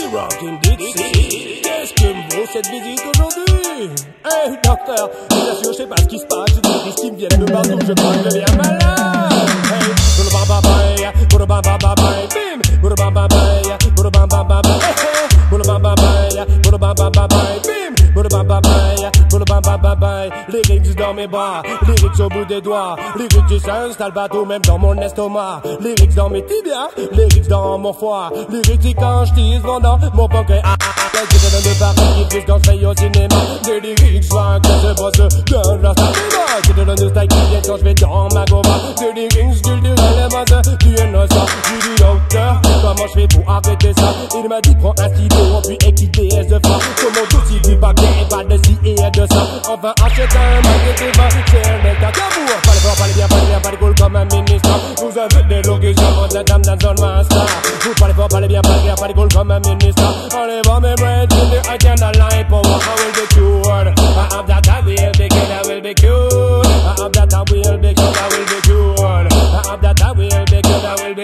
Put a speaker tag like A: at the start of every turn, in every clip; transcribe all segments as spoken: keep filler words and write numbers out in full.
A: rockin' Dixi. Qu'est-ce que me vaut cette visite aujourd'hui? Hey docteur, je vous assure, je sais pas ce qui se passe. J'ai des risques qui me viennent de partout, je crois que je deviens malade. Hey, boulabababaya, boulabababaya, bim, boulabababaya, boulabababaya, hey, boulabababaya, boulabababaya, bim, boulabababaya, boulabababaya. Lyrics dans mes bras, lyrics au bout des doigts, lyrics qui s'installent partout, même dans mon estomac. Lyrics dans mes tibias, lyrics dans mon foie, lyrics qui quand je tisse vendant mon pancréas. Je te donne de parties qui quand je fais au cinéma. Des lyrics swag que je bosse de la stamina. Je te donne de style qui vient quand je vais dans ma goma. Des lyrics culturels et bases du innocent. J'ai dit docteur, comment je fais pour arrêter ça? Il m'a dit prends un stylo puis équipe D S de frappe. Comment tout si du papier et pas de ci et de ça. Enfin achète un magnétisme, c'est un mec à cabour. Parlez fort, parlez bien, parlez bien, parlez cool comme un ministre. Vous avez des locutions, vous êtes dame dans zone master. Vous parlez fort, parlez bien, parlez bien, parlez cool comme un ministre. Allez voir mes bread in the Iternal power, I will be cured. I have that I will be good, I will be cured. I have that I will be good, I will be cured. I have that I will be good, I will be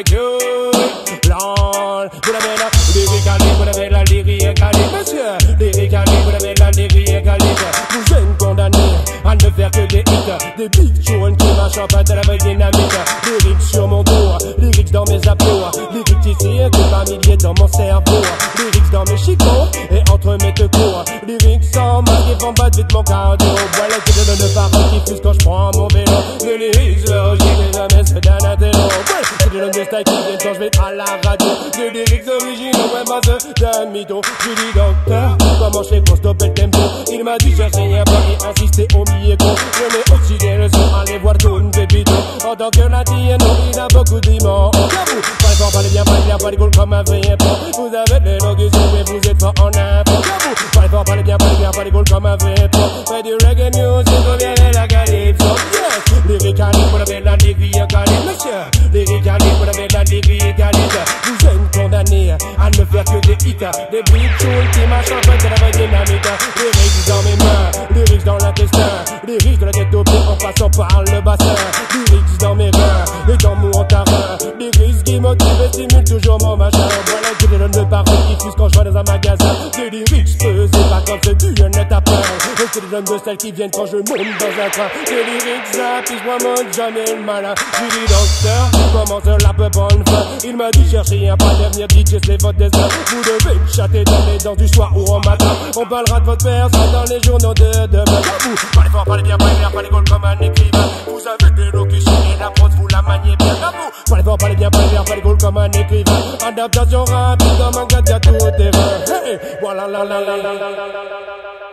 A: cured. Lord, vous l'avez là, Lyricalite, vous l'avez là, Lyricalite, monsieur. Lyricalite, vous l'avez là, Lyricalite. Vous êtes condamnés à ne faire que des hits, des big tunes qui marchent en face de la vraie dynamique. Lyrics sur mon dos, lyrics dans mes abdos, lyrics ici que par milliers dans mon cerveau. Lyrics dans mes chicots et entre mes deux cours. Lyrics sans masque et font pas vite mon cardio. Voilà que je donne paroles qui fusent quand je prends mon vélo. Les lyrics logiques et jamais ceux d'un intello. Voilà que je donne des styles qui viennent quand je vais à la radio. Les lyrics originaux, ouais, pas ceux d'un mytho. J'ai dit docteur, comment je fais pour stopper le tempo? Il m'a dit chercher rien pas et insister au micro. Je mets aussi des leçons, aller voir tout une pépite. En tant que latino, il a beaucoup d'immenses. J'avoue, parlez fort, parlez bien, parlez bien, parlez cool comme un vrai pro. Vous avez des locutions mais vous êtes fort en info. J'avoue, parlez fort, parlez bien, parlez bien, parlez cool comme un vrai pro. Faites du reggae music, reviennez la calypso. Yes, Lyricalite, vous avez la Lyricalite, monsieur. Lyricalite, vous avez la Lyricalite. Vous êtes condamnés à ne faire que des hits, des big tunes qui marchent en fait de la vraie dynamique. Lyrics dans mes mains, lyrics dans l'intestin, lyrics de la tête aux pieds en passant par le bassin. Lyrics dans mes reins et dans mon terrain, lyrics qui motivent et stimulent toujours mon machin. Voilà que je donne de paroles qui fusent quand je vais dans un magasin. Des lyrics pesés pas comme ceux du net à pain. Et que je donne de celles qui viennent quand je monte dans un train. Des lyrics zappis, moi monte jamais le malin. J'ai dit docteur, comment cela peut prendre fin? Il m'a dit cherchez un pas devenir D J, c'est votre destin. Vous devez me chatter dans les dents du soir ou au matin. On parlera de votre personne dans les journaux de demain. Vous parlez fort, parlez bien, parlez bien, parlez cool comme un écrivain. Vous avez des locutions et la prose vous la maniez bien. Vous parlez fort, parlez bien, parlez bien, parlez cool comme un écrivain. Adaptation rapide comme un gars à tout terrain. Hey, voilà la la la la la la la la.